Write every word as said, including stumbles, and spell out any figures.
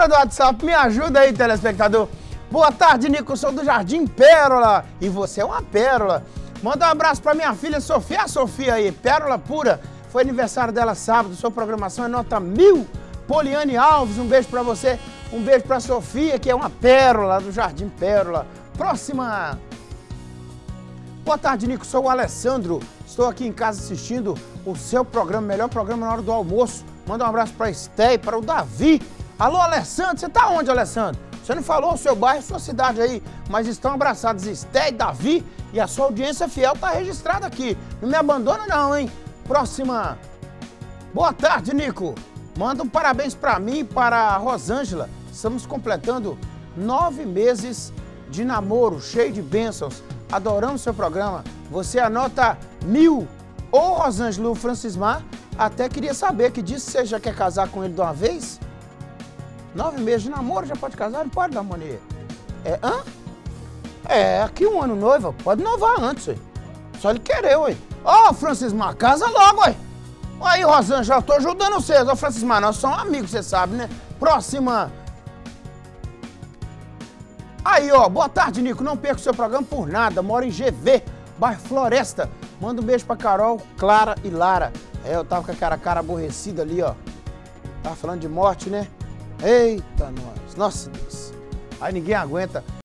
galera do WhatsApp, me ajuda aí, telespectador. Boa tarde, Nico, sou do Jardim Pérola. E você é uma pérola. Manda um abraço pra minha filha Sofia. A Sofia aí, pérola pura. Foi aniversário dela sábado, sua programação é nota mil. Poliane Alves, um beijo pra você. Um beijo pra Sofia, que é uma pérola do Jardim Pérola. Próxima. Boa tarde, Nico, sou o Alessandro. Estou aqui em casa assistindo o seu programa, melhor programa na hora do almoço. Manda um abraço pra Esté e para o Davi. Alô, Alessandro, você tá onde, Alessandro? Você não falou o seu bairro, sua cidade aí, mas estão abraçados Esté e Davi e a sua audiência fiel tá registrada aqui. Não me abandona não, hein? Próxima. Boa tarde, Nico. Manda um parabéns pra mim e para a Rosângela. Estamos completando nove meses de namoro, cheio de bênçãos. Adoramos seu programa. Você anota mil. Ô, Rosângela, o Francismar até queria saber, que disse que você já quer casar com ele de uma vez? Nove meses de namoro, já pode casar? Não pode, Damoni? É, hã? É, aqui um ano noiva, pode novar antes, ué. Só ele querer, ué. Ô, Francismar, casa logo, ué. Aí, Rosângela, eu tô ajudando vocês. Ô, Francismar, nós somos amigos, você sabe, né? Próxima. Aí, ó, boa tarde, Nico. Não perca o seu programa por nada. Moro em G V, bairro Floresta. Manda um beijo pra Carol, Clara e Lara. É, eu tava com aquela cara aborrecida ali, ó. Tava falando de morte, né? Eita, nós. Nossa Deus. Aí ninguém aguenta.